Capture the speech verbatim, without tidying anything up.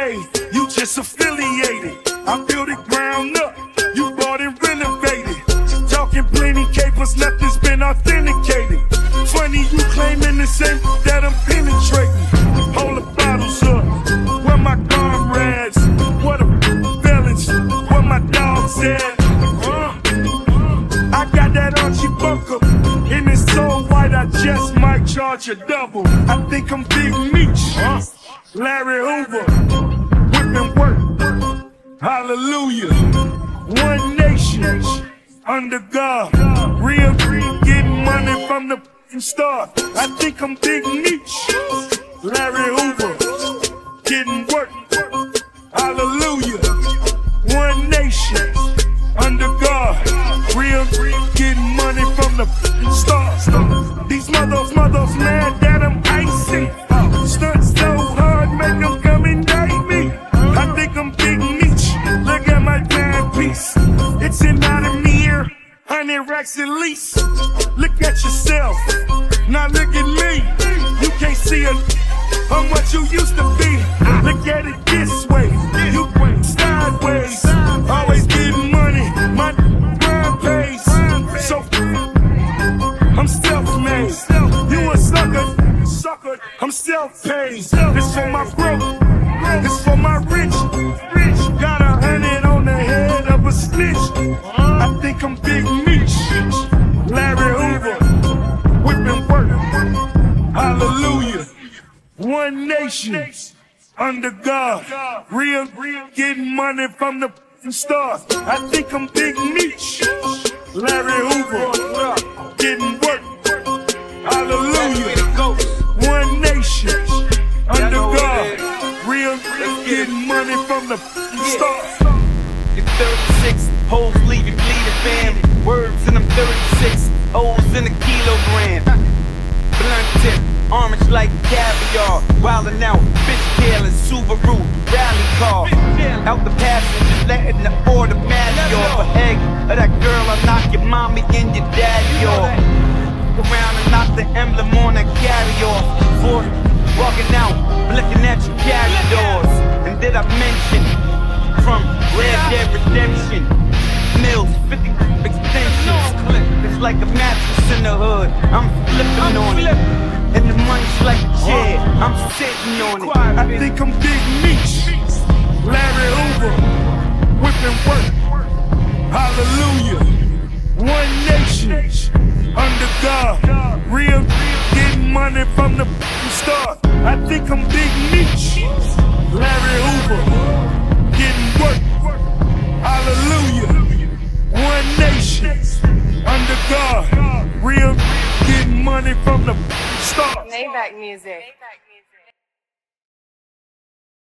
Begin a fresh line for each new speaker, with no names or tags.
say you just affiliated. I built it ground up, you bought it renovated. Talking plenty capers, nothing's been authenticated. Funny you claiming the same that I'm penetrating. Hold the bottles up, where my comrades? What a felons, where my dogs at? Uh, I got that Archie Bunker, and it's so white I just might charge a double. I think I'm Big Meech, uh, Larry Hoover, whipping work, hallelujah. One nation, under God, real green, getting money from the start. I think I'm Big Meech, Larry Hoover, getting work, hallelujah. One nation, under God, real green, getting money from the start. These mothers, mothers mad that I'm icy. Stunt so hard, make them come and date me. I think I'm Big Meech, look at my timepiece. It's an out of mirror, hundred racks at least. Look at yourself, now look at me. You can't see a how much you used to be. Look at it this way, you went sideways. Always getting money, my grind pays. So I'm self-made, you a sucker, sucker. I'm self-paid. It's for my broke, it's for my rich. Got a hundred on the head of a snitch. I think I'm Big Meech, Larry Hoover, whipping work, hallelujah. One nation, under God, real, getting money from the start. I think I'm Big Meech, Larry Hoover, getting work, hallelujah. One nation, under God, real, getting money from the start.
You're thirty-six, hoes leave you bleeding, fam. Words in them thirty-six, O's in a kilogram. Blunt tip, orange like caviar. Wildin' out, bitch tail and Subaru rally car. Out the passenger, letting the automatic off. A egg of that girl, I knock your mommy and your daddy off. Around and knock the emblem on that carry off. For walking out, looking at your carry doors. And did I mention from Red Dead Redemption, Mills, fifty extensions. It's like a mattress in the hood, I'm flipping on it. And the money's like a chair, I'm sitting on it.
I think I'm Big Meech, Larry Hoover, whipping work, hallelujah. One nation, under God, real, getting money from the start. I think I'm Big Meech, Larry Hoover, getting work, hallelujah. One nation, under God, real, getting money from the start.
Maybach music.